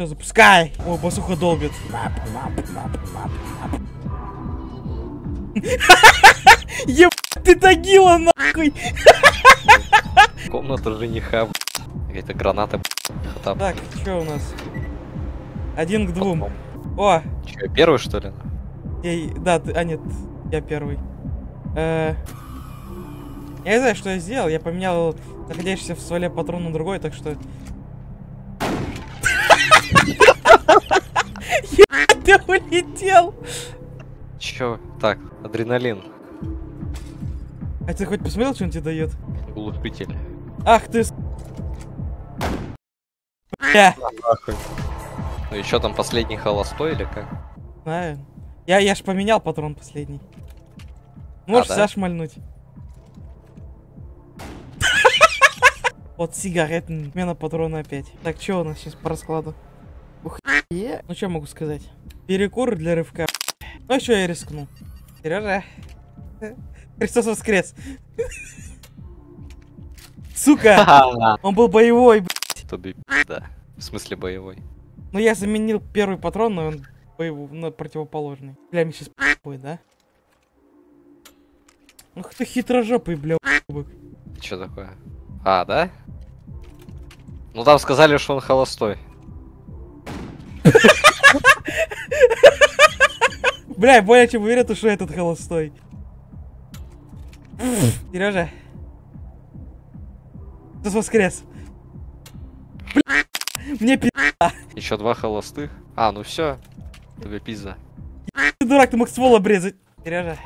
Все, запускай! О, басуха долбит. Ебать, ты тагила нахуй! Комната жениха, какая-то граната, хатап. Так, что у нас? 1 к 2. О! Че, я первый, что ли? Да, нет, я первый. Я не знаю, что я сделал. Я поменял находящийся в стволе патрон на другой, так что... Ты улетел! Чё? Так, адреналин. А ты хоть посмотрел, что он тебе дает? Глушитель. Ах ты Бля. Нахуй. Ну и чё там, последний холостой или как? Знаю. Я ж поменял патрон последний. Можешь да? себя шмальнуть. Вот сигареты, смена патрона опять. Так, что у нас сейчас по раскладу? Ух, ну что могу сказать? Перекур для рывка. Ну что я рискну? Сережа. Христос воскрес. Сука! Он был боевой, блядь. Тобі, да. В смысле боевой. Ну я заменил первый патрон, но он боевой, но противоположный. Бля, мне сейчас будет, да? Ух ты хитрожопый, бля, ***бок. Чё такое? А, да? Ну там сказали, что он холостой. Бля, я более чем уверен, что этот холостой. Сережа. Кто воскрес? Бля, мне пизда. Еще 2 холостых. А, ну все. Тебе пизда. Ты дурак, ты мог ствол обрезать. Сережа.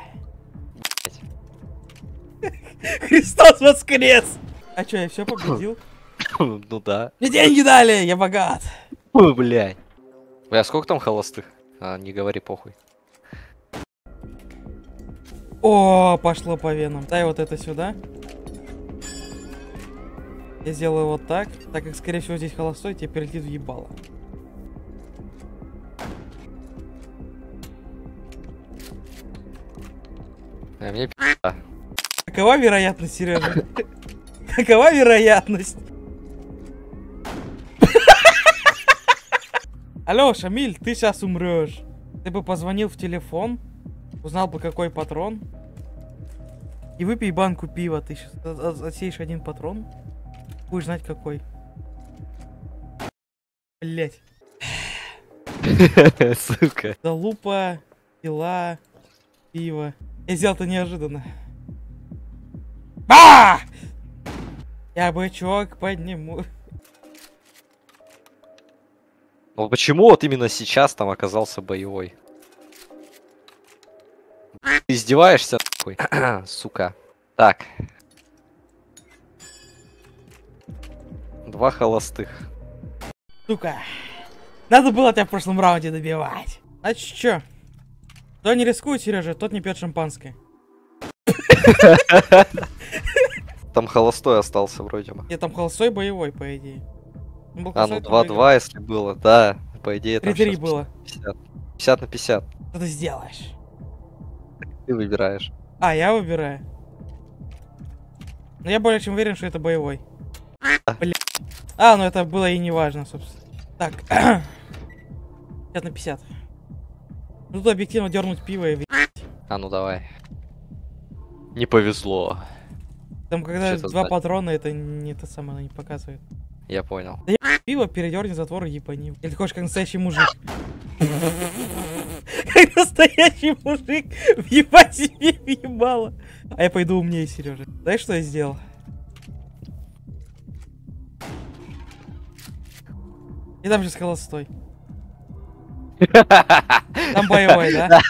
Христос воскрес! А чё, я все победил? Ну да. Мне деньги дали, я богат. Ой, блядь. Бля, сколько там холостых? А, не говори, похуй. О, пошло по венам. Дай вот это сюда. Я сделаю вот так. Так как, скорее всего, здесь холостой, тебе перелетит в ебало. А мне пизда. Какова вероятность, Сережа? Какова вероятность? Алло, Шамиль, ты сейчас умрешь. Ты бы позвонил в телефон, узнал бы, какой патрон, и выпей банку пива. Ты сейчас отсеешь 1 патрон, будешь знать, какой. Блять. Сука. Залупа, пила, пиво. Я сделал это неожиданно. Я бычок подниму. Ну почему вот именно сейчас там оказался боевой? Ты издеваешься, нахуй? Сука. Так. 2 холостых. Сука. Надо было тебя в прошлом раунде добивать. Значит, что? Кто не рискует, Сережа, тот не пьет шампанское. Там холостой остался вроде бы. Я там холостой боевой, по идее. А, ну 2-2, если было, да. По идее там 3-3 сейчас было. 50. 50 на 50. Что ты сделаешь? Ты выбираешь. А, я выбираю. Но я более чем уверен, что это боевой. Бля. А, ну это было и не важно, собственно. Так. 50 на 50. Ну, тут объективно дернуть пиво и въебать. А, ну давай. Не повезло. Там когда Что-то 2 знать. патрона, это не то самое, оно не показывает. Я понял. Да я пиво, передерни затвор и ебани. Или ты хочешь как настоящий мужик? Как настоящий мужик въебать себе въебало. А я пойду умнее, Сережа. Знаешь, что я сделал? И там сейчас холостой. Там боевой, да?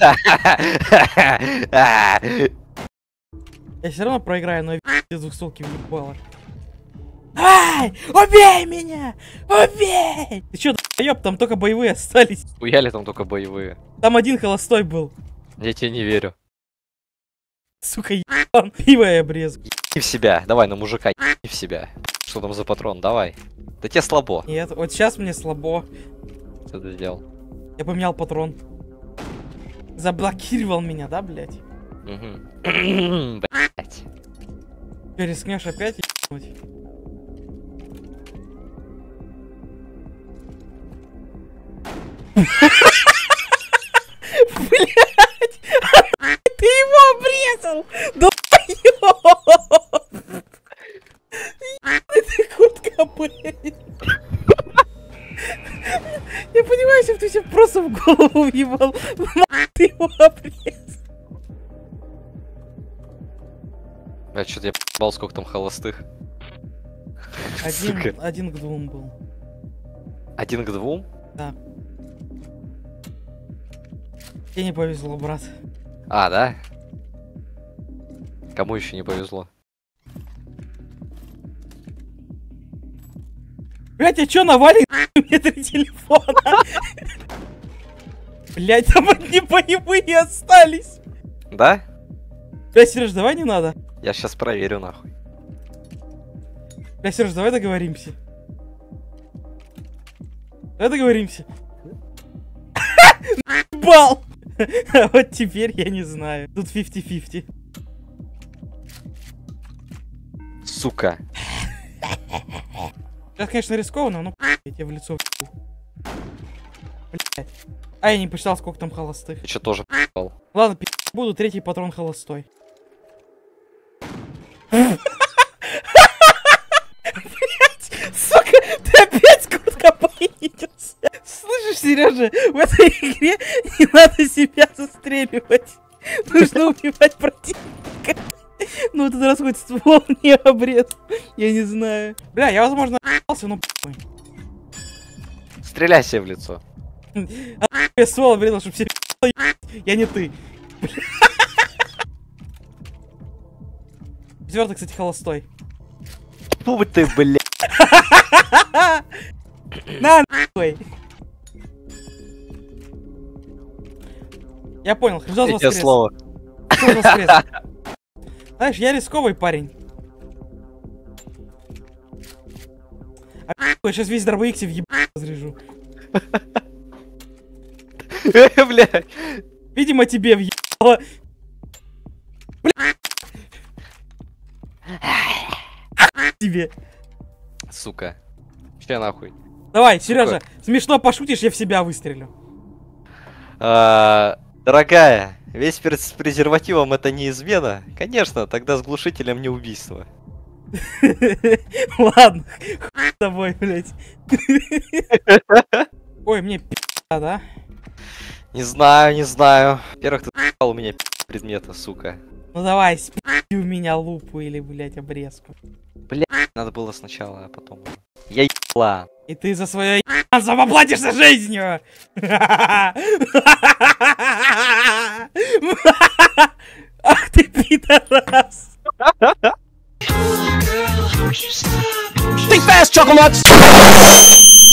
Я все равно проиграю, но я 200 въебало. Ай! Убей меня! Убей! Ты чё, ёб, там только боевые остались. Хуяли там только боевые. Там 1 холостой был. Я тебе не верю. Сука, ебан. Пиво я обрезал. И в себя. Давай на мужика и в себя. Что там за патрон? Давай. Да тебе слабо. Нет, вот сейчас мне слабо. Что ты сделал? Я поменял патрон. Заблокировал меня, да, блядь? Угу. Блять. Ты рискнешь опять ебнуть? Блять! Ты его обрезал! Долбоёб! Ты Курт Кобейн! Я понимаю, если бы ты себе просто в голову въебал, ты его обрезал. А что-то я п***бал, сколько там холостых. Сука. Один к двум был. 1 к 2? Да. Тебе не повезло, брат. А, да? Кому еще не повезло? Блять, а чё навалил в метре телефона? Блять, там одни боевые остались. Да? Бля, Сереж, давай не надо. Я сейчас проверю, нахуй. Бля, Сереж, давай договоримся. Давай договоримся. Бал! Вот теперь я не знаю. Тут 50-50. Сука. Сейчас, конечно, рискованно, но я тебе в лицо блять. А я не посчитал, сколько там холостых. Ты что, тоже п***ал? Ладно, буду, третий патрон холостой. Блять, сука, ты опять Курт Кобейнился. Слышишь, Сережа, в этой игре не надо себя застреливать. Нужно убивать противника. Ну, этот раз хоть ствол не обрез. Я не знаю. Бля, я, возможно, ***ался, но п***й. Стреляй себе в лицо. Я ствол обрезал, чтобы все я не ты. Четвертый, кстати, холостой. Фу ты, блядь. На, нахуй. Я понял, Христос воскрес. Слово. Христос воскрес. Знаешь, я рисковый парень. А я сейчас весь дробовик себе в ебать разрежу. Блядь. Видимо, тебе въебало. Бля. Тебе. Сука. Че нахуй? Давай, Сережа, смешно пошутишь, я в себя выстрелю. Дорогая, весь с презервативом это не измена? Конечно, тогда с глушителем не убийство. Ладно, хуй с тобой, блядь. Ой, мне пи***а, да? Не знаю, не знаю. Во-первых, ты у меня предмета, сука. Ну давай, спи у меня лупу или, блядь, обрезку. Блядь, надо было сначала, а потом. Я ебла. И ты за свое ебанство поплатишься жизнью! Ах ты пидорас! Think fast, Chocolate!